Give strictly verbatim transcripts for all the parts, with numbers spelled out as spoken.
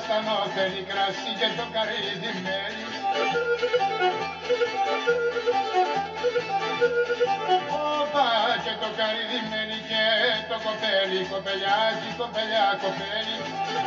καστανό θέλει κρασί και το καρύδι μέλι. Όπα και το καρύδι μένει και το κοπέλι, κοπελιάκι, κοπελιά, κοπέλι.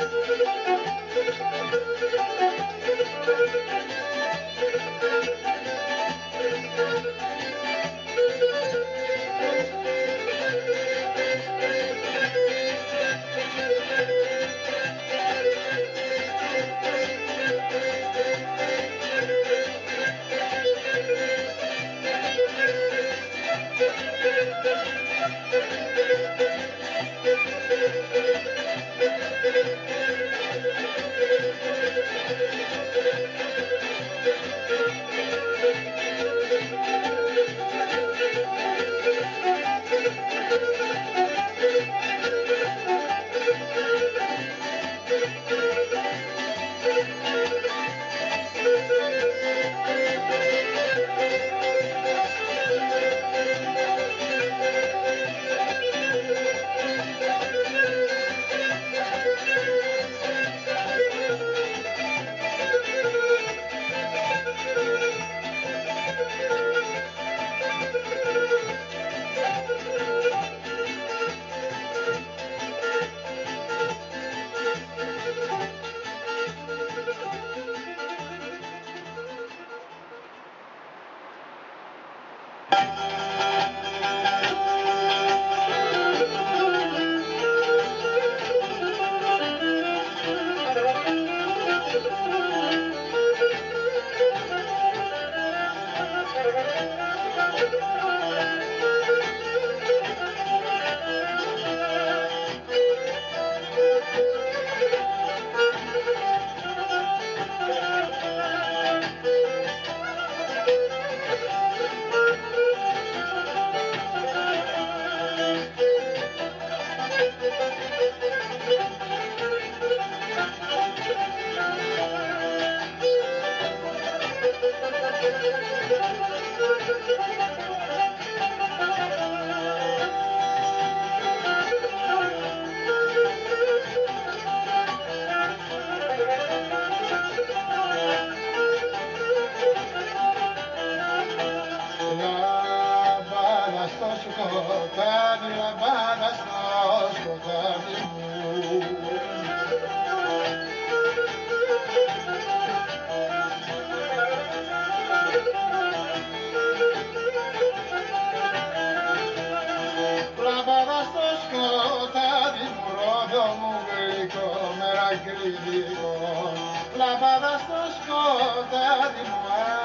Λαμπάδα στο σκοτάδι μου,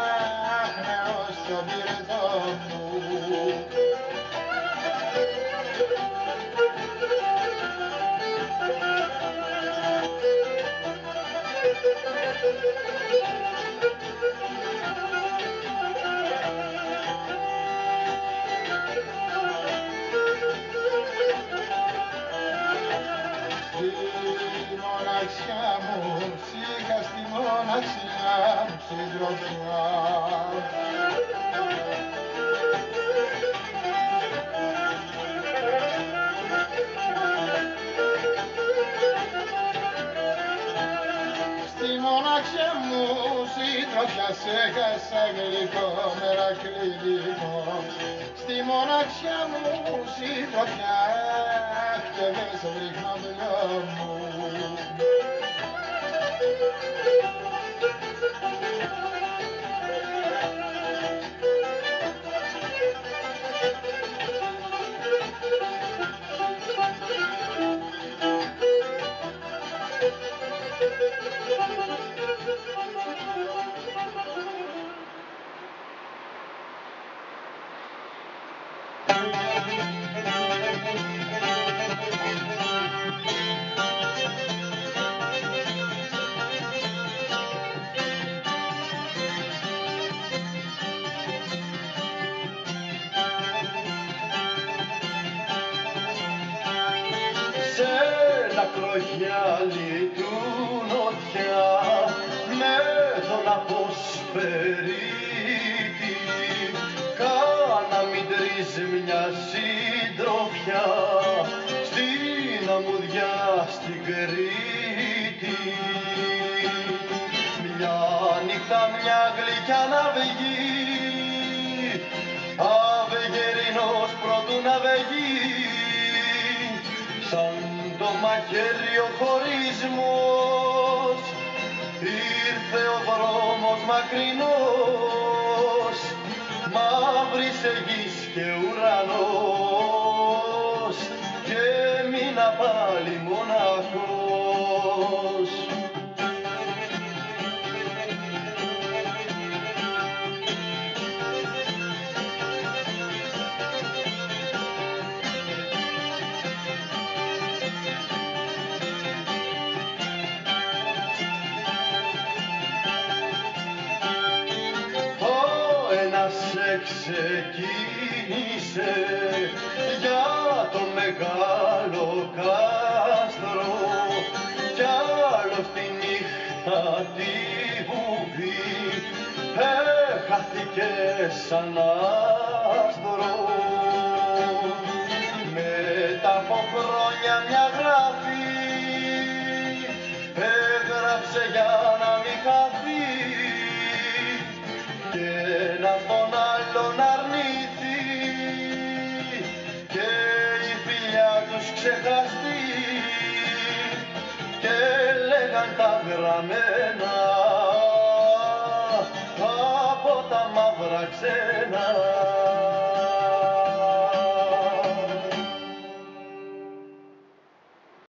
αχ, νεός στον πυρετό μου. Στη μοναξιά μου, σιγά στη μοναξιά μου συντροφιά. Στη μοναξιά μου συντροφιά σε χάσα γλυκό μερακλειδικό. Στη μοναξιά μου συντροφιά και δεν σε βρίσκω δυο μου. Ακρογιάλι του νοτιά με τον αποσπερίτη κάνα μην τρεις μια συντροφιά στην λαμουδιά στην Κρήτη. Μια νύχτα μια γλυκιά να βγει, αβεγερινός πρώτου να βγει, σαν το μαχαίρι ο χωρισμός, ήρθε ο δρόμος μακρινός, μαύρησε γης και ουρανός, και μείνα πάλι μοναχός. Ξεκίνησε για το μεγάλο κάστρο κι άλλο στη νύχτα τη βουβή έχαθηκε σαν άστρο. Μετά από χρόνια μια γράφη έγραψε για να μην χαθεί και ένας τον άλλον αρνηθεί και η φιλιά τους ξεχαστεί και λέγαν τα γραμμένα